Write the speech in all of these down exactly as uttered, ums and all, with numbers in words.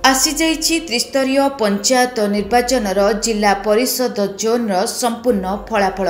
आसी जाइछि त्रिस्तरीय पंचायत निर्वाचनर जिला परिषद जोनर संपूर्ण फलाफल।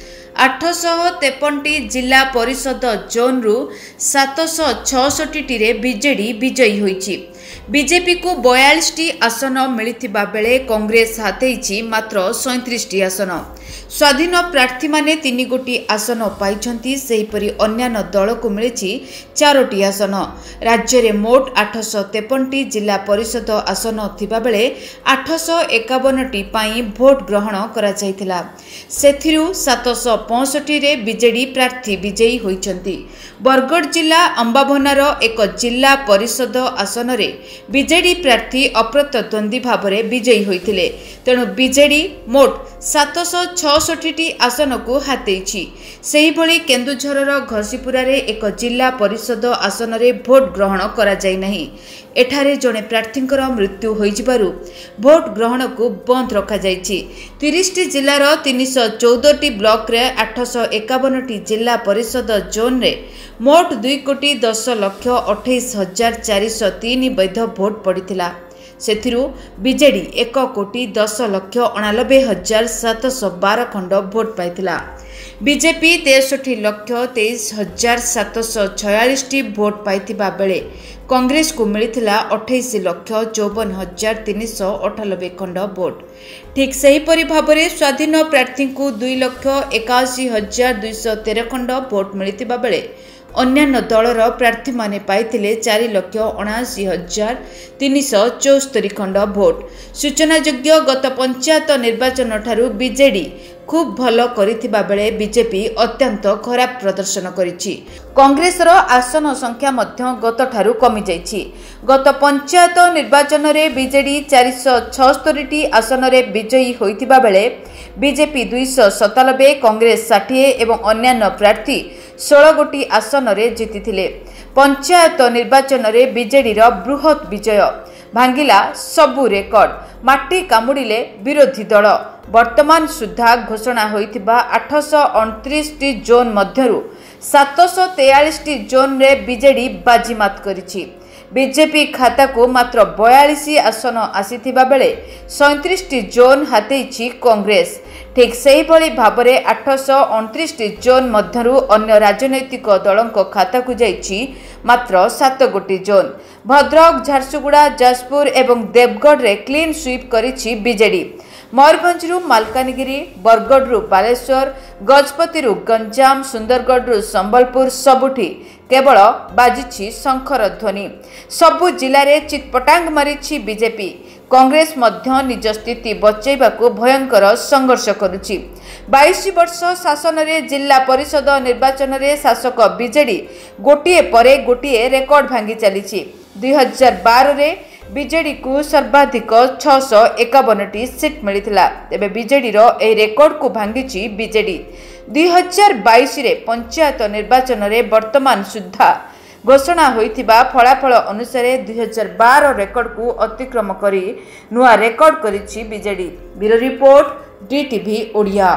आठश तेपन टी जिला परिषद जोनरु सातश छषठी टी बीजेडी विजयी होइछि। बीजेपी को बयालीस टी आसन मिलिथिबा बेले कांग्रेस हातेइछि मात्र सैंतीस टी आसन। स्वाधीन प्रार्थी माने तीन गोटी आसन पाइछन्ति, सेहिपरि अन्यान्य दल को मिलिछि चारोटी आसन। राज्य रे मोट आठश तेपन टी जिला परिषद आसन थिबा बेले आठश एकावन टी पाई भोट ग्रहण करा जायतिला। सेथिरु सातश पैंसठ रे बीजेडी प्रार्थी विजयी होइछन्ति। बरगढ़ जिला अंबाभनार एक जिला परिषद आसन रे बीजेडी प्रार्थी अप्रतद्वंदी भाव में विजयी होइथिले। तेणु बीजेडी मोट सातश छषठी टी आसन को हातेइछि। सेही भली केन्दुझरर घसीपुरा रे एक जिला परिषद आसन रे भोट ग्रहण करा जाय नाही। एठारे जणे प्रार्थींकर मृत्यु होइजिबारु भोट ग्रहण को बंद रखा जायछि। तीस टी जिलार तीन सौ चौदह टी ब्लॉक रे आठश एकावन टी जिला परिषद जोन रे मोट दुई कोटी दस लक्ष अठाईस हजार चार सौ तीन वैध भोट पड़िथिला। सेथिरु बीजेडी एक कोटी दस लक्ष अणानबे हजार सात सौ बारह खंड भोट पाइथिला। बीजेपी तेसठी लक्ष तेईस हजार सात सौ छयालीस टी भोट पाइथिबा बेले कांग्रेस को मिलिथिला अठाईस लक्ष चौवन हजार तीन सौ अठानबे खंड भोट। ठीक सेहीपरि भाबरे स्वाधीन प्रार्थी को दुई लक्ष एकाशी हजार दुई सौ तेरह खंड भोट मिलिथिबा बेले अन्यान्य दलर प्रार्थी माने पाइथिले चार लक्ष अणाशी हजार तीन सौ चौस्तरी खंड भोट। सूचनायोग्य गत पंचायत निर्वाचन ठारू बीजेडी खूब भल करिथिबा बेले बीजेपी अत्यंत खराब प्रदर्शन करिछि। कांग्रेसर आसन संख्या मध्य गत ठारू कमी जाइछि। गत पंचायत निर्वाचन रे बीजेडी चार सौ छस्तरी टी आसन रे विजयी होइथिबा बेले बीजेपी दुई सौ सतानबे, कांग्रेस साठ एवं अन्यान्य प्रार्थी सोलह गोटी आसन रे जीतिथिले। पंचायत निर्वाचन रे बीजेडी रो बृहत विजय भांगिला सबु रेकर्ड। माटी कामुड़िले विरोधी दल। वर्तमान सुधा घोषणा होइथिबा आठश अणतीस टी जोन मध्यरु सातश तेयालीस टी जोन रे बीजेडी बाजीमात करिछि। बीजेपी खाता को मात्र बयालीस आसन आसीथिबा बेले सैंतीस टी जोन हातेइछि कांग्रेस। ठीक सेही भली भाबरे आठश अणतीस टी जोन मध्यरु अन्य राजनैतिक दलंक खाता को जाइछि मात्र सात गोटी जोन। भद्रक, झारसुगुड़ा, जाजपुर एवं देवगढ़ रे क्लीन स्वीप करिछि बीजेडी। मयूरभंजरु मालकानगिरी, बरगढ़ बालेश्वर, गजपति गंजाम, सुंदरगढ़ संबलपुर सबुठी केवल बाजिछि शंखर ध्वनि। सबु जिले में चितपटांग मारिछि बीजेपी। कांग्रेस मध्य निज स्थिति बचैबाकू भयंकर संघर्ष करुछि। बाईस वर्ष शासन रे जिला परिषद निर्वाचन रे शासक बीजेडी गोटिए परे गोटिए रेकर्ड भांगी चलीछि। दुई हजार बारह रे बीजेडी को सर्वाधिक छह सौ एकावन टी सीट मिलिथिला। तेबे बीजेडी रो ए रेकर्ड को भांगिछि बीजेडी। दुई हजार बाईस रे पंचायत निर्वाचन रे वर्तमान सुधा घोषणा होइथिबा फलाफल अनुसार दुई हजार बारह रेकर्ड को अतिक्रम करी नुआ रेकर्ड करिछि BJD. Bureau report DTV Odia.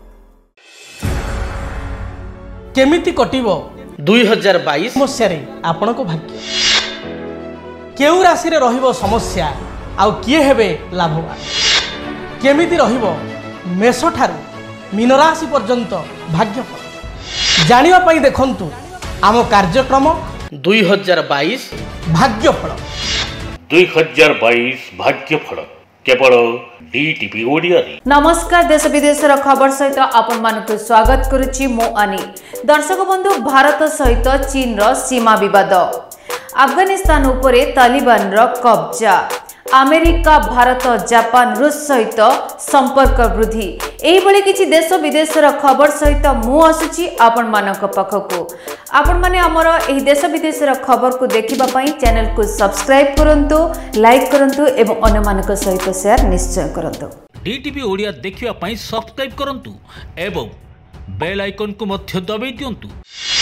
केमिति कटिबो दुई हजार बाईस समस्या रे आपन को भाग्य केउ राशि रे रहिबो समस्या आउ किए हेबे लाभवान केमिति रहिबो मेष ठारू मीन राशि पर्यंत भाग्यफल जानिबा पई देखंतु आम कार्यक्रम दुई हजार बाईस भाग्यफल। दुई हजार बाईस भाग्यफल केवल डीटीवी ओडिया रे। नमस्कार, देश विदेशर खबर सहित आपण मानक स्वागत करुछि मो अनि। दर्शक बंधु, भारत सहित चीन रो सीमा विवाद, अफगानिस्तान उपरे तालिबान रो कब्जा, अमेरिका, भारत, जापान, रूस सहित संपर्क वृद्धि, एही भली किछि देश विदेशर खबर सहित मु आसुछि आपण मानक पाखकु। आपण माने हमर एही देश विदेशर खबर को देखिबा पई चैनल को सब्सक्राइब करंतु, लाइक करंतु एवं अन्य मानक सहित शेयर निश्चय करंतु। डीटीवी ओडिया देखिबा पई सब्सक्राइब करंतु एवं बेल आइकन को मध्य दबाई दियंतु।